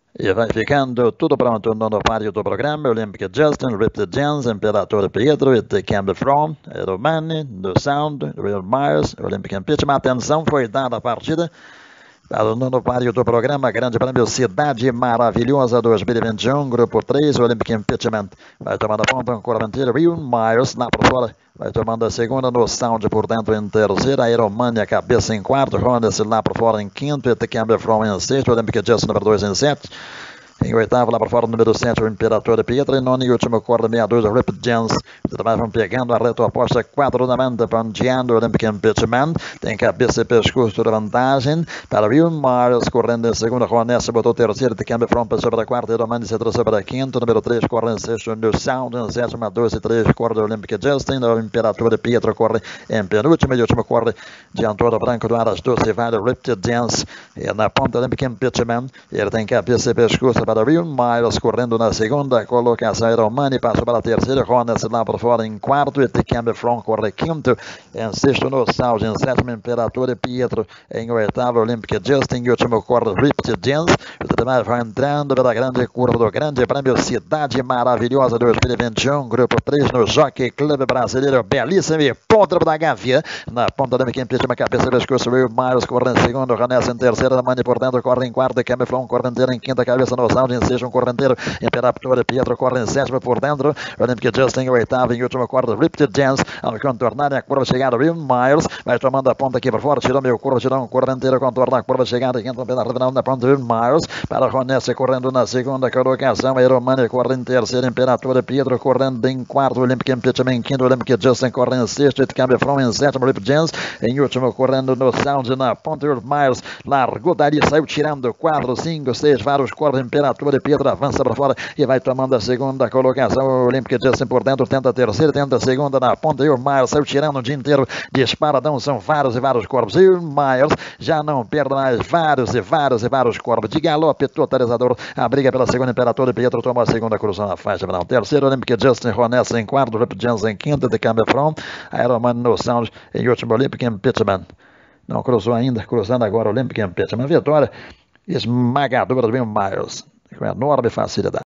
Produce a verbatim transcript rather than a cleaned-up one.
E vai ficando tudo pronto no páreo do programa. Olympic Justin, Ripped Jens, Imperatore Pietro, e Campbell From, Romani, do Sound, Real Myers, Olympic Impeachment. Atenção, foi dada a partida para o nono páreo do programa, Grande Prêmio Cidade Maravilhosa dois mil e vinte e um, Grupo três, Olympic Impeachment. Vai tomando a ponta com Corventeiro, Real Myers lá por fora. Vai tomando a segunda no Sound por dentro em terceira, Aeromania cabeça em quarto, Hondas lá por fora em quinto, e Campbell From em sexto, Olympic Justin número dois em sete. Em oitavo, lá para fora, número sete, o Imperatore Pietro. Em nono e último, corda meia dúzia, Ripped Jens. Vão pegando a reta oposta, quatro da manta, ponteando o Olympic Impeachment. Tem cabeça e pescoço de vantagem. Para Real Myers, correndo em segunda, Ronessa botou terceiro, de Campbell From sobre a quarta, Romani se trouxe para a quinta. Número três, corre em sexto, no Sound. Em sétima, dois e três, corda Olympic Justin. O Imperatore Pietro corre em penúltimo e último, corre de Antônio Branco do Aras Doce, vale Ripped Jens. E na ponta, Olympic Impeachment. Ele tem cabeça e pescoço para Real Myers, correndo na segunda colocação, Aeromani passa para a terceira, Hondas lá por fora em quarto, e Campbell From corre quinto, em sexto no Sound, em sétimo Imperatore Pietro, em oitavo Olympic Justin, em último corre Ripped Jens. Os demais vão entrando pela grande curva do Grande Prêmio Cidade Maravilhosa dois mil e vinte e um, Grupo três no Jockey Club Brasileiro, belíssimo e ponto da Gávea, na ponta da Olympic Impeachment, cabeça e pescoço, Real Myers corre em segundo, Ronessa em terceira, Mani por dentro, corre em quarto, Campbell From corre inteiro em quinta, cabeça no Sound, em sexto um correnteiro, Imperatore Pietro corre em sétimo por dentro, Olympic Justin em oitavo, em último quarto, Ripped Jens, ao contornar a curva chegada, Real Myers, vai tomando a ponta aqui por fora, tirou meio curva, tirou um correnteiro, contorna a curva chegada, entra pela final na ponta, Real Myers, para Ronessa correndo na segunda colocação, Aeromani corre em terceiro, Imperatore Pietro correndo em quarto, Olympic Impeachment em quinto, Olympic Justin corre em sexto, Campbell From em sétimo, Ripped Jens, em último correndo no Sound, na ponta, Real Myers, largou dali, saiu tirando quatro, cinco, seis, vários corres, Imperatore Pietro avança para fora e vai tomando a segunda colocação. O Olympic Justin por dentro, tenta a terceira, tenta a segunda na ponta. E o Myers saiu tirando o dia inteiro, disparadão, são vários e vários corpos. E o Myers já não perde mais vários e vários e vários corpos. De galope totalizador, a briga pela segunda, Imperatore Pietro tomou a segunda cruzão na faixa final. Terceiro, Olympic Justin, Ronessa em quarto, Ripped Jens em quinto, de Campbell From, Aeromani no Sound em último, Olympic Impeachment. Não cruzou ainda, cruzando agora o Olympic Impeachment. Vitória esmagadora do Myers, com enorme facilidade.